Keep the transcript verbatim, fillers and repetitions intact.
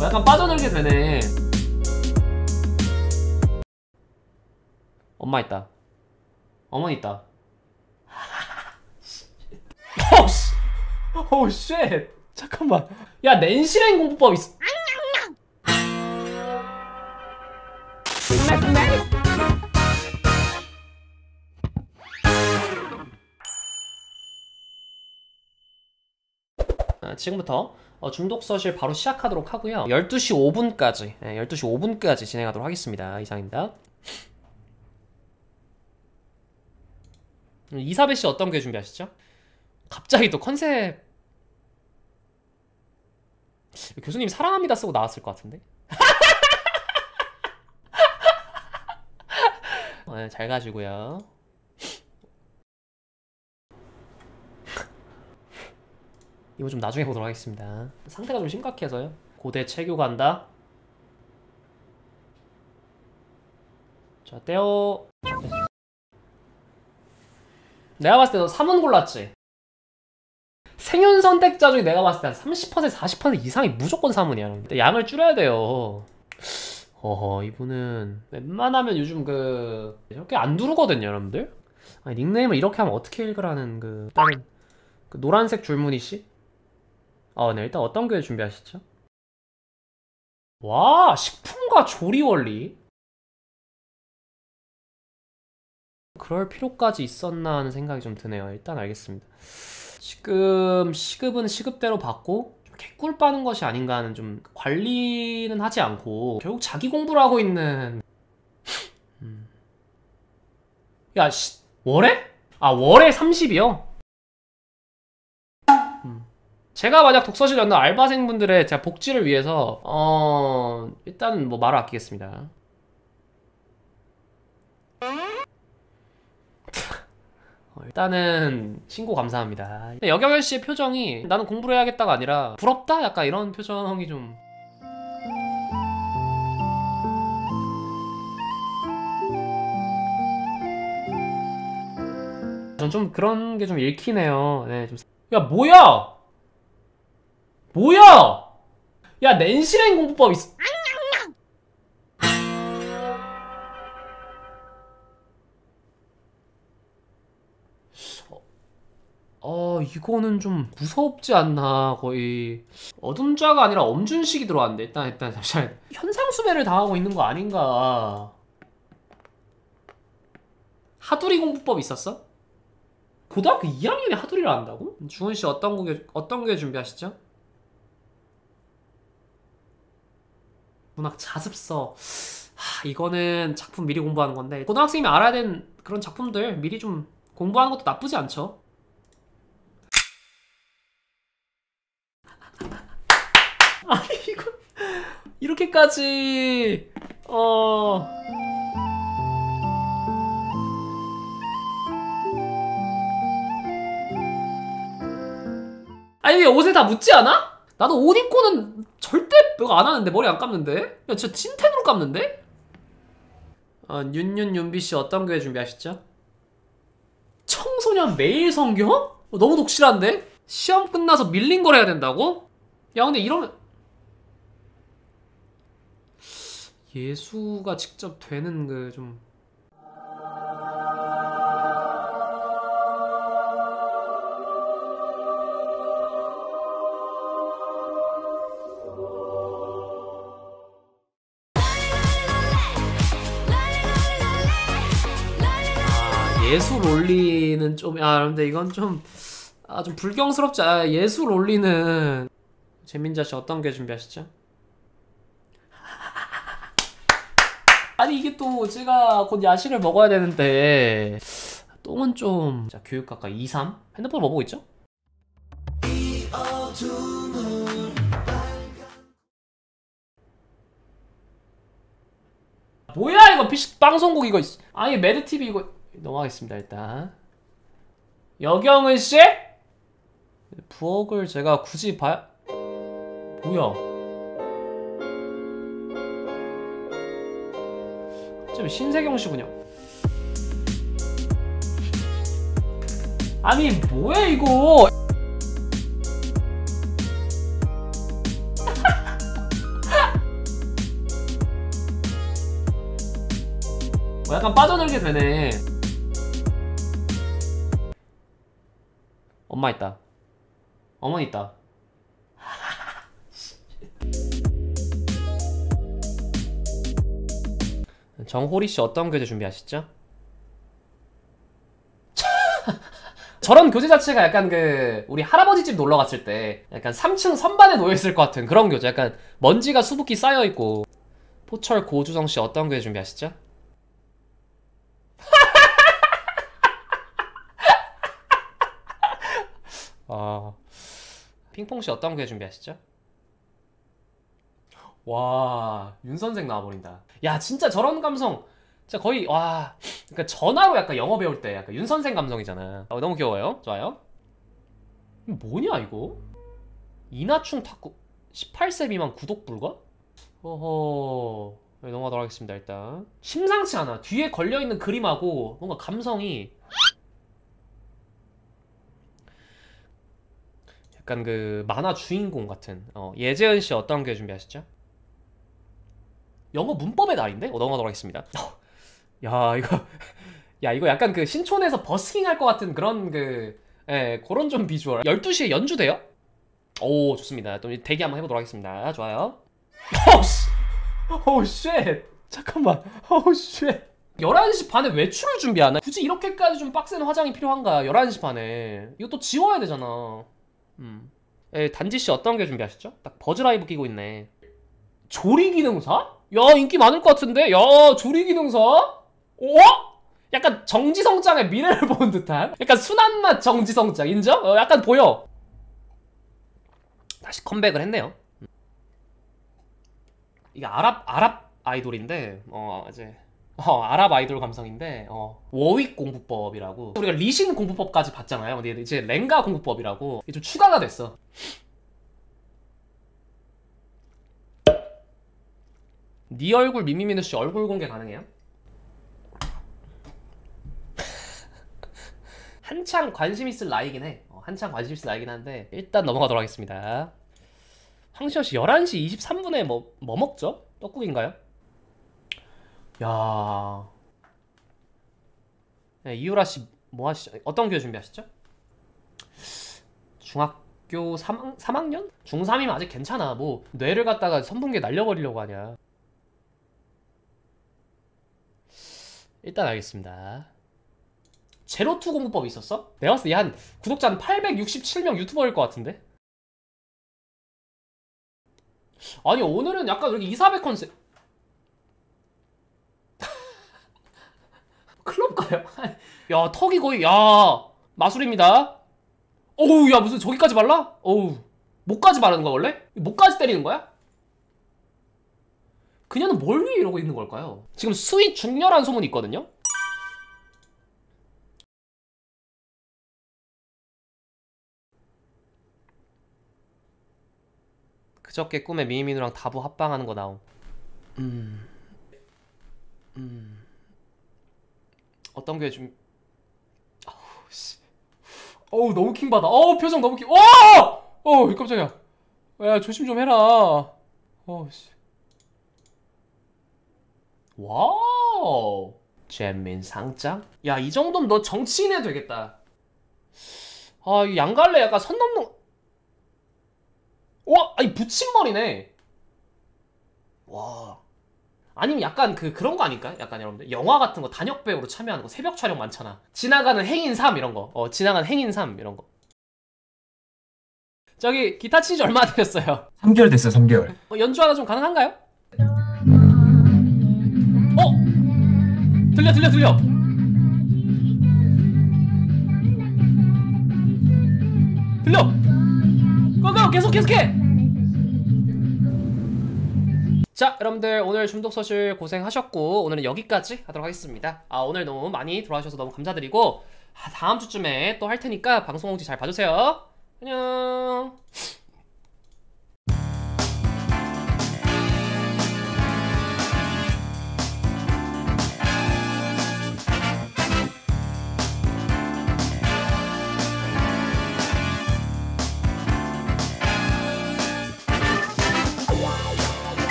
어, 약간 빠져들게 되네. 엄마 있다. 어머니 있다. 어우씨. 오우 쉣. 잠깐만. 야 낸시랭 공부법 있어. 아, 지금부터 어, 중독서실 바로 시작하도록 하고요. 열두 시 오 분까지 네, 열두 시 오 분까지 진행하도록 하겠습니다. 이상입니다. 이사배씨 어떤 게 준비하시죠? 갑자기 또 컨셉... 교수님 사랑합니다 쓰고 나왔을 것 같은데? 네, 잘 가지고요. 이거 좀 나중에 보도록 하겠습니다. 상태가 좀 심각해서요. 고대 체교 간다. 자, 떼어. 내가 봤을 때 너 삼 원 골랐지? 생윤 선택자 중에 내가 봤을 때 한 삼십 퍼센트 사십 퍼센트 이상이 무조건 삼 원이야. 근데 양을 줄여야 돼요. 어허, 이분은 웬만하면 요즘 그 이렇게 안 두르거든요, 여러분들. 아니, 닉네임을 이렇게 하면 어떻게 읽으라는 그 일단은 그 노란색 줄무늬씨? 어, 네, 일단 어떤 게 준비하시죠? 와, 식품과 조리 원리? 그럴 필요까지 있었나 하는 생각이 좀 드네요. 일단 알겠습니다. 지금 시급은 시급대로 받고 좀 개꿀 빠는 것이 아닌가 하는, 좀 관리는 하지 않고 결국 자기 공부를 하고 있는. 음. 야, 씨, 월에? 아, 월에 삼십이요? 음. 제가 만약 독서실 연는 알바생분들의 제가 복지를 위해서 어... 일단 뭐 말을 아끼겠습니다. 어, 일단은 신고 감사합니다. 여경열 씨의 표정이 나는 공부를 해야겠다가 아니라 부럽다? 약간 이런 표정이 좀... 전 좀 그런 게 좀 읽히네요. 네, 좀... 야, 뭐야! 뭐야! 야, 낸시랭 공부법 있어. 어, 이거는 좀 무섭지 않나. 거의 어둠자가 아니라 엄준식이 들어왔는데. 일단 일단 잠시만, 현상수배를 당하고 있는 거 아닌가. 하두리 공부법 있었어? 고등학교 이 학년에 하두리를 한다고? 주은씨 어떤 곡에, 어떤 게 준비하시죠? 문학 자습서. 하, 이거는 작품 미리 공부하는 건데, 고등학생이 알아야 되는 그런 작품들 미리 좀 공부하는 것도 나쁘지 않죠. 아니 이거 이렇게까지 어... 아니 왜 옷에 다 묻지 않아? 나도 옷 입고는 절대 이거 안 하는데, 머리 안 감는데? 야 진짜 찐텐으로 감는데? 어, 윤윤윤비씨 어떤 교회 준비하셨죠? 청소년 매일 성경? 어, 너무 독실한데? 시험 끝나서 밀린 걸 해야 된다고? 야 근데 이러면 예수가 직접 되는 그 좀... 아, 예수 롤리는 좀... 아 근데 이건 좀... 아 좀 불경스럽지. 아, 예수 롤리는... 재민자씨 어떤 게 준비하시죠? 아니 이게 또 제가 곧 야식을 먹어야 되는데 똥은 좀... 자, 교육학과 이, 삼? 핸드폰 뭐 보고 있죠? 뭐야 이거 피씨 방송국 이거. 아니 매드티비 이거 넘어가겠습니다. 일단 여경은씨? 부엌을 제가 굳이 봐야... 뭐야 좀 신세경씨군요. 아니 뭐야 이거. 어, 약간 빠져들게 되네. 엄마 있다. 어머니 있다. 정호리씨 어떤 교재 준비하시죠? 저런 교재 자체가 약간 그 우리 할아버지 집 놀러 갔을 때 약간 삼 층 선반에 놓여있을 것 같은 그런 교재. 약간 먼지가 수북히 쌓여있고. 포철 고주성씨 어떤 교재 준비하시죠? 아, 핑퐁씨 어떤 교재 준비하시죠? 와, 윤선생 나와버린다. 야, 진짜 저런 감성 진짜 거의 와, 그러니까 전화로 약간 영어 배울 때 약간 윤선생 감성이잖아. 어, 너무 귀여워요. 좋아요. 뭐냐 이거? 이나충 탁구 십팔 세 미만 구독 불가? 어허. 네, 넘어가도록 하겠습니다. 일단 심상치 않아. 뒤에 걸려있는 그림하고 뭔가 감성이 약간 그 만화 주인공 같은. 어, 예재은씨 어떤 게 준비하시죠? 영어 문법의 날인데? 어, 넘어가도록 하겠습니다. 야 이거 야 이거 약간 그 신촌에서 버스킹 할 것 같은 그런 그 예, 그런 좀 비주얼. 열두 시에 연주돼요? 오, 좋습니다. 또 대기 한번 해보도록 하겠습니다. 좋아요. 오씨 오쉣 잠깐만. 오쉣 열한 시 반에 외출을 준비하나? 굳이 이렇게까지 좀 빡센 화장이 필요한가? 열한 시 반에 이거 또 지워야 되잖아. 음. 예, 단지씨 어떤 게 준비하셨죠? 딱 버즈라이브 끼고 있네. 조리기능사? 야, 인기 많을 것 같은데? 야, 조리기능사? 어? 약간 정지성장의 미래를 보는 듯한? 약간 순한맛 정지성장 인정? 어, 약간 보여. 다시 컴백을 했네요. 이게 아랍 아랍 아이돌인데 어 이제 어 아랍 아이돌 감성인데 어 워윅 공부법이라고. 우리가 리신 공부법까지 봤잖아요. 근데 이제 랭가 공부법이라고 이게 좀 추가가 됐어. 네 얼굴 미미미누씨 얼굴 공개 가능해요? 한창 관심 있을 나이긴 해. 어, 한창 관심 있을 나이긴 한데 일단 넘어가도록 하겠습니다. 황시현씨 열한 시 이십삼 분에 뭐, 뭐 먹죠? 떡국인가요? 야, 네, 이유라씨 뭐 하시죠? 어떤 교육 준비하시죠? 중학교 삼, 삼 학년? 중삼이면 아직 괜찮아. 뭐 뇌를 갖다가 선분계 날려버리려고 하냐. 일단 알겠습니다. 제로투 공부법이 있었어? 내가 봤을 때 한 구독자 한 팔백육십칠 명 유튜버일 것 같은데? 아니 오늘은 약간 이렇게 이사백 컨셉. 클럽 가요? 야 턱이 거의 야 마술입니다. 어우 야 무슨 저기까지 발라? 어우 목까지 바르는 거야 원래? 목까지 때리는 거야? 그녀는 뭘 위해 이러고 있는 걸까요? 지금 스윗 중렬한 소문이 있거든요? 그저께 꿈에 미미누랑 다부 합방하는 거 나옴. 음... 음... 어떤 게 좀... 어우 씨... 어우 너무 킹받아. 어우 표정 너무 킹... 와! 어우 깜짝이야. 야 조심 좀 해라. 어우 씨... 와우 잼민 상장? 야 이 정도면 너 정치인 해도 되겠다. 아 이 양갈래 약간 선 넘는. 와 아니 붙임머리네. 와 아니면 약간 그 그런 거 아닐까? 약간 여러분들 영화 같은 거 단역배우로 참여하는 거 새벽 촬영 많잖아. 지나가는 행인 삼 이런 거. 어 지나가는 행인 삼 이런 거. 저기 기타 친지 얼마나 되셨어요? 삼 개월 됐어요, 삼 개월. 어, 연주 하나 좀 가능한가요? 어? 들려 들려 들려. 들려. 고고 계속 계속해. 자 여러분들 오늘 중독서실 고생하셨고 오늘은 여기까지 하도록 하겠습니다. 아 오늘 너무 많이 들어와 주셔서 너무 감사드리고 아, 다음 주쯤에 또 할 테니까 방송 홍지 잘 봐주세요. 안녕.